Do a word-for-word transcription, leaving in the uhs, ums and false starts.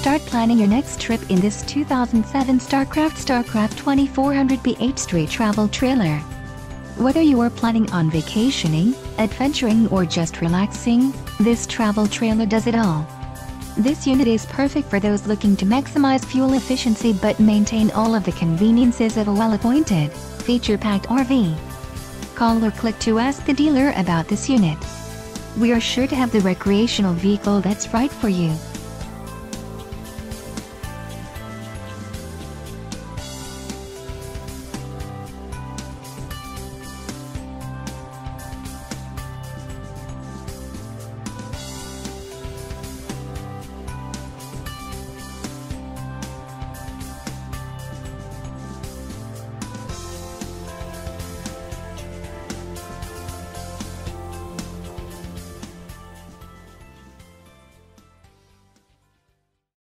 Start planning your next trip in this two thousand seven Starcraft Starcraft twenty-four hundred B H street travel trailer. Whether you are planning on vacationing, adventuring or just relaxing, this travel trailer does it all. This unit is perfect for those looking to maximize fuel efficiency but maintain all of the conveniences of a well-appointed, feature-packed R V. Call or click to ask the dealer about this unit. We are sure to have the recreational vehicle that's right for you.